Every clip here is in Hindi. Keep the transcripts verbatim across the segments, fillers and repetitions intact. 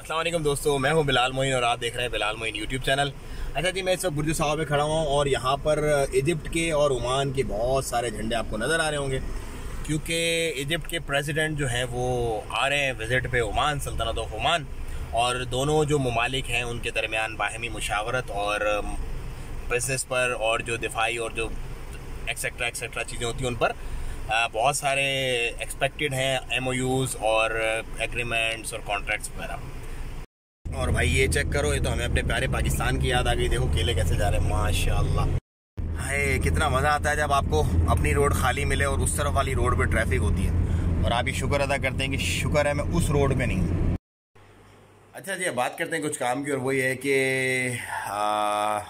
अस्सलाम वालेकुम दोस्तों, मैं हूं बिलाल मोइन और आप देख रहे हैं बिलाल मोइन यूट्यूब चैनल। अच्छा जी, मैं इस वक्त बुर्ज साहब में खड़ा हूं और यहाँ पर इजिप्ट के और ओमान के बहुत सारे झंडे आपको नज़र आ रहे होंगे, क्योंकि इजिप्ट के प्रेसिडेंट जो हैं वो आ रहे हैं विज़िट पे ओमान, सल्तनत ऑफ ओमान। और दोनों जो ममालिक हैं उनके दरमियान बाहमी मुशावरत और बिजनेस पर और जो दिफाई और जो एक्सेट्रा एक्सेट्रा चीज़ें होती हैं उन पर बहुत सारे एक्सपेक्टेड हैं एमओयूज़ और एग्रीमेंट्स और कॉन्ट्रैक्ट्स वगैरह। और भाई ये चेक करो, ये तो हमें अपने प्यारे पाकिस्तान की याद आ गई। देखो केले कैसे जा रहे हैं, माशाल्लाह। हाय, कितना मज़ा आता है जब आपको अपनी रोड खाली मिले और उस तरफ वाली रोड पे ट्रैफिक होती है और आप ये शुक्र अदा करते हैं कि शुक्र है मैं उस रोड पे नहीं हूँ। अच्छा जी, अब बात करते हैं कुछ काम की, और वो ये है कि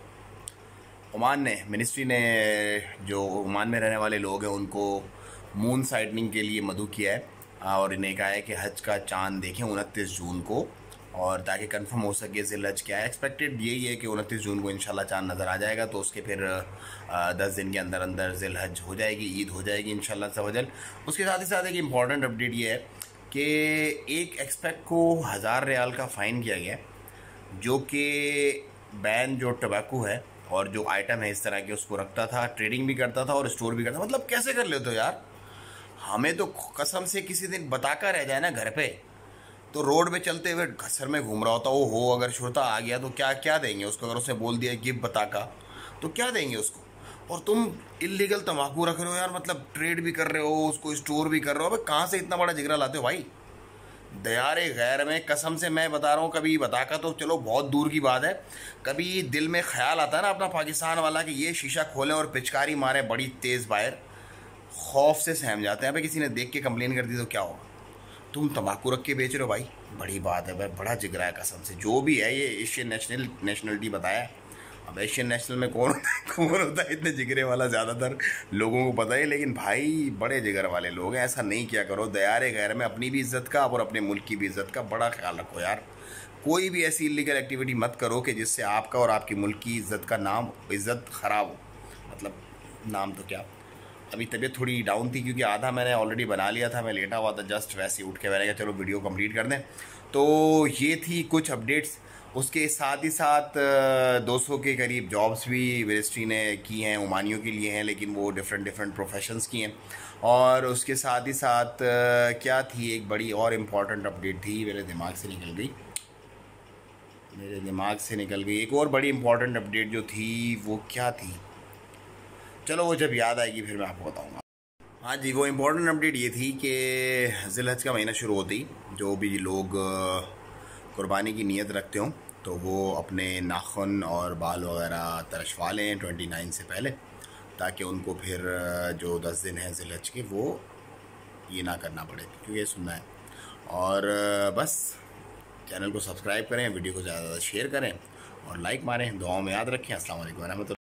ओमान ने मिनिस्ट्री ने जो ओमान में रहने वाले लोग हैं उनको मून साइटनिंग के लिए मदऊ किया है और इन्हें कहा है कि हज का चांद देखें उनतीस जून को, और ताकि कंफर्म हो सके जिल हज क्या है। एक्सपेक्टेड यही है कि उनतीस जून को इंशाल्लाह चांद नज़र आ जाएगा, तो उसके फिर दस दिन के अंदर अंदर जिल हज हो जाएगी, ईद हो जाएगी इंशाल्लाह सवजल। उसके साथ ही साथ एक इम्पॉर्टेंट अपडेट ये है कि एक एक्सपेक्ट को हज़ार रियाल का फ़ाइन किया गया, जो कि बैन जो टबैको है और जो आइटम है इस तरह के उसको रखता था, ट्रेडिंग भी करता था और स्टोर भी करता था। मतलब कैसे कर लेते हो यार? हमें तो कसम से किसी दिन बताका रह जाए ना घर पे, तो रोड पे चलते हुए घसर में घूम रहा होता, वो हो अगर शुरता आ गया तो क्या क्या देंगे उसको? अगर उसने बोल दिया गिव बताका तो क्या देंगे उसको? और तुम इलीगल तम्बाकू रख रहे हो यार, मतलब ट्रेड भी कर रहे हो, उसको स्टोर भी कर रहे हो। अबे कहाँ से इतना बड़ा जिगरा लाते हो भाई? दयारे गैर में कसम से मैं बता रहा हूँ, कभी बताका तो चलो बहुत दूर की बात है, कभी दिल में ख्याल आता है ना अपना पाकिस्तान वाला कि ये शीशा खोलें और पिचकारी मारें बड़ी तेज़ बाहर, खौफ से सहम जाते हैं। भाई किसी ने देख के कंप्लेन कर दी तो क्या होगा? तुम तम्बाकू रख के बेच रहे हो भाई, बड़ी बात है भाई, बड़ा जिगरा है कसम से। जो भी है ये एशियन नेशनल नेशनलिटी बताया। अब एशियन नेशनल में कौन होता है कौन होता है इतने जिगरे वाला, ज़्यादातर लोगों को पता है, लेकिन भाई बड़े जिगर वाले लोग हैं। ऐसा नहीं किया करो, दयारे गैर में अपनी भी इज्जत का और अपने मुल्क की भी इज्जत का बड़ा ख्याल रखो यार। कोई भी ऐसी इलीगल एक्टिविटी मत करो कि जिससे आपका और आपके मुल्क की इज्जत का नाम इज्जत ख़राब हो। मतलब नाम तो क्या, अभी तबीयत थोड़ी डाउन थी क्योंकि आधा मैंने ऑलरेडी बना लिया था, मैं लेटा हुआ था, जस्ट वैसे उठ के मैंने कहा चलो वीडियो कंप्लीट कर दें। तो ये थी कुछ अपडेट्स। उसके साथ ही साथ दो सौ के करीब जॉब्स भी मिनिस्ट्री ने की हैं, ओमानियों के लिए हैं, लेकिन वो डिफरेंट डिफरेंट प्रोफेशंस की हैं। और उसके साथ ही साथ क्या थी, एक बड़ी और इम्पॉर्टेंट अपडेट थी, मेरे दिमाग से निकल गई मेरे दिमाग से निकल गई एक और बड़ी इम्पॉर्टेंट अपडेट जो थी वो क्या थी, चलो वो जब याद आएगी फिर मैं आपको बताऊंगा। हाँ जी, वो इम्पोर्टेंट अपडेट ये थी कि ज़िलहज का महीना शुरू होते ही जो भी लोग कुर्बानी की नीयत रखते हों तो वो अपने नाखून और बाल वगैरह तरशवा लें ट्वेंटी नाइन से पहले, ताकि उनको फिर जो दस दिन हैं ज़िलहज के वो ये ना करना पड़े, क्योंकि ये सुनना है। और बस चैनल को सब्सक्राइब करें, वीडियो को ज़्यादा ज़्यादा शेयर करें और लाइक मारें, दुआओं में याद रखें। अस्सलाम वालेकुम।